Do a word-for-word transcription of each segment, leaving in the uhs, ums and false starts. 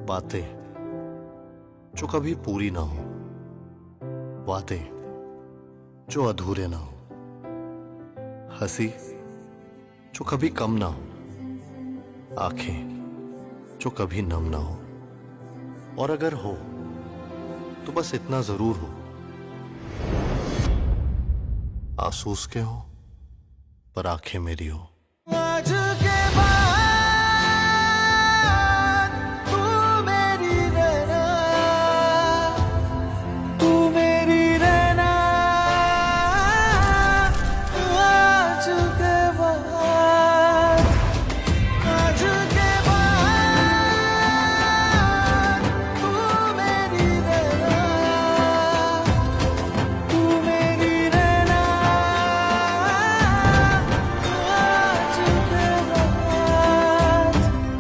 बातें जो कभी पूरी ना हो, वादे जो अधूरे ना हो, हंसी जो कभी कम ना हो, आंखें जो कभी नम ना हो, और अगर हो तो बस इतना जरूर हो, आंसू उसके हो पर आंखें मेरी हो। आज के बाद तू मेरी रहना, तू मेरी रहना। आज के बाद, आज के बाद तू मेरी रहना, तू मेरी रहना। आज के बाद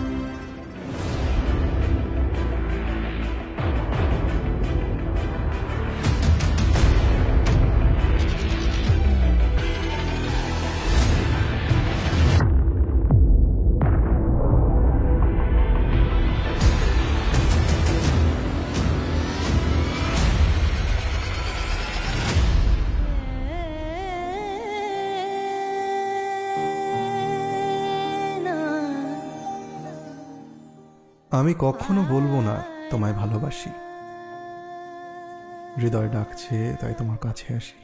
আমি কখনো বলবো না তোমায় ভালোবাসি, হৃদয় ডাকছে তাই তোমার কাছে আসি।